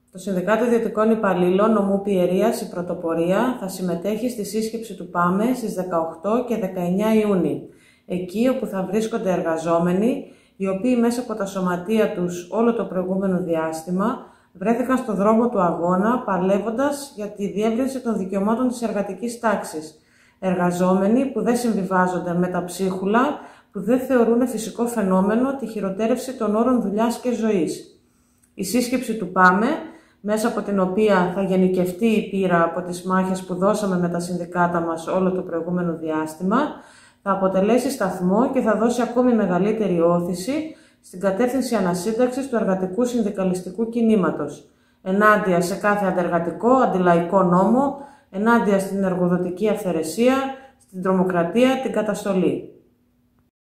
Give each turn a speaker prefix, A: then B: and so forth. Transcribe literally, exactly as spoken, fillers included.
A: Το Συνδικάτο Ιδιωτικών Υπαλλήλων Νομού Πιερίας, η Πρωτοπορία, θα συμμετέχει στη σύσκεψη του ΠΑΜΕ στις δεκαοκτώ και δεκαεννιά Ιουνίου, εκεί όπου θα βρίσκονται εργαζόμενοι, οι οποίοι μέσα από τα σωματεία τους όλο το προηγούμενο διάστημα βρέθηκαν στο δρόμο του αγώνα, παλεύοντας για τη διεύρυνση των δικαιωμάτων της εργατικής τάξης. Εργαζόμενοι που δεν συμβιβάζονται με τα ψίχουλα, που δεν θεωρούν φυσικό φαινόμενο τη χειροτέρευση των όρων δουλειάς και ζωής. Η σύσκεψη του ΠΑΜΕ, μέσα από την οποία θα γενικευτεί η πείρα από τις μάχες που δώσαμε με τα συνδικάτα μας όλο το προηγούμενο διάστημα, θα αποτελέσει σταθμό και θα δώσει ακόμη μεγαλύτερη όθηση στην κατεύθυνση ανασύνταξης του εργατικού συνδικαλιστικού κινήματος, ενάντια σε κάθε αντεργατικό, αντιλαϊκό νόμο, ενάντια στην εργοδοτική αυθαιρεσία, στην τρομοκρατία, την καταστολή.